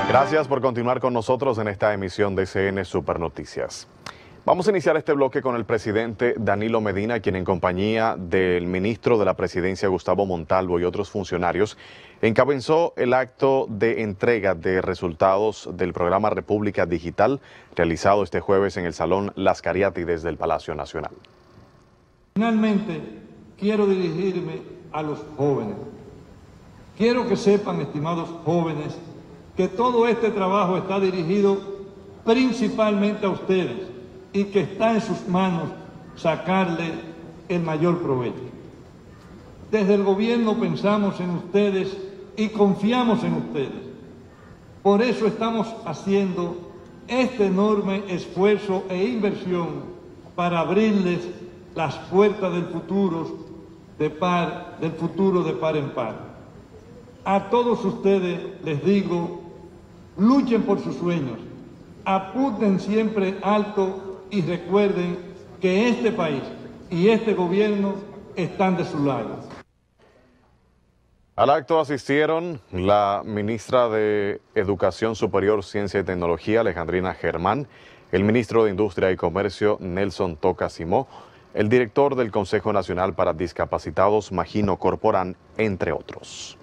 Gracias por continuar con nosotros en esta emisión de CN Super Noticias. Vamos a iniciar este bloque con el presidente Danilo Medina, quien en compañía del ministro de la Presidencia Gustavo Montalvo y otros funcionarios encabezó el acto de entrega de resultados del programa República Digital realizado este jueves en el Salón Las Cariátides del Palacio Nacional. Finalmente, quiero dirigirme a los jóvenes. Quiero que sepan, estimados jóvenes, que todo este trabajo está dirigido principalmente a ustedes y que está en sus manos sacarle el mayor provecho. Desde el gobierno pensamos en ustedes y confiamos en ustedes. Por eso estamos haciendo este enorme esfuerzo e inversión para abrirles las puertas del futuro de par en par. A todos ustedes les digo, luchen por sus sueños, apunten siempre alto y recuerden que este país y este gobierno están de su lado. Al acto asistieron la ministra de Educación Superior, Ciencia y Tecnología, Alejandrina Germán, el ministro de Industria y Comercio, Nelson Toca Simó, el director del Consejo Nacional para Discapacitados, Magino Corporán, entre otros.